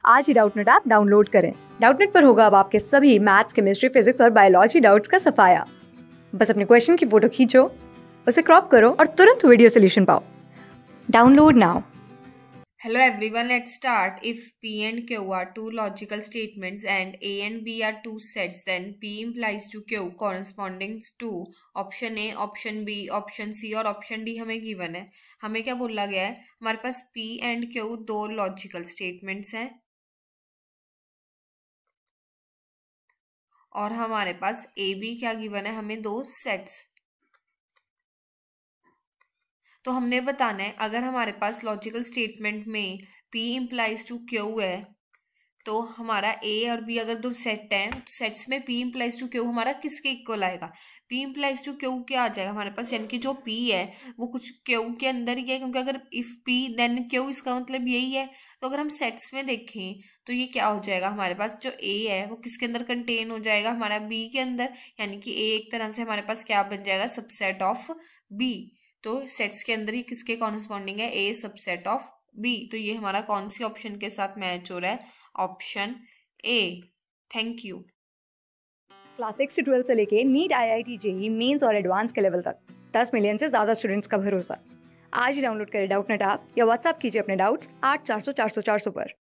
आज ही Doubtnut app download करें। डाउटनेट पर होगा अब आपके सभी मैथ्स, केमिस्ट्री, फिजिक्स और बायोलॉजी डाउट्स का सफाया। बस अपने क्वेश्चन की फोटो खींचो, उसे क्रॉप करो और तुरंत वीडियो सोल्यूशन पाओ। Download now. Hello everyone, let's start. If P and Q are two logical statements and A and B are two sets, then P implies to Q corresponding to option A, option B, option C और option D हमें given है। हमें क्या बोला गया है, हमारे पास P and Q दो logical statements हैं और हमारे पास A B क्या given है, हमें दो sets। तो हमने बताना है अगर हमारे पास लॉजिकल स्टेटमेंट में P इम्प्लाइज टू Q है तो हमारा A और B अगर दो सेट है तो सेट्स में P इम्प्लाइज टू Q हमारा किसके इक्वल आएगा। P इम्प्लाइज टू Q क्या आ जाएगा हमारे पास, यानी कि जो P है वो कुछ Q के अंदर ही है, क्योंकि अगर इफ P देन Q इसका मतलब यही है। तो अगर हम सेट्स में देखें तो ये क्या हो जाएगा, हमारे पास जो A है वो किसके अंदर कंटेन हो जाएगा, हमारा B के अंदर, यानी कि A एक तरह से हमारे पास क्या बन जाएगा, सबसेट ऑफ B। तो सेट्स के अंदर ही किसके कॉरस्पॉन्डिंग है, A सबसेट ऑफ B। तो ये हमारा कौन सी ऑप्शन के साथ मैच हो रहा है, option A. Thank you. Class 6 से 12 से लेके नीट, IIT, JEE मेंस और एडवांस के लेवल तक 10 मिलियन से ज्यादा स्टूडेंट्स का भरोसा। आज ही डाउनलोड करें डाउटनेट ऐप या व्हाट्सएप कीजिए अपने डाउट्स 8400 400 400 पर।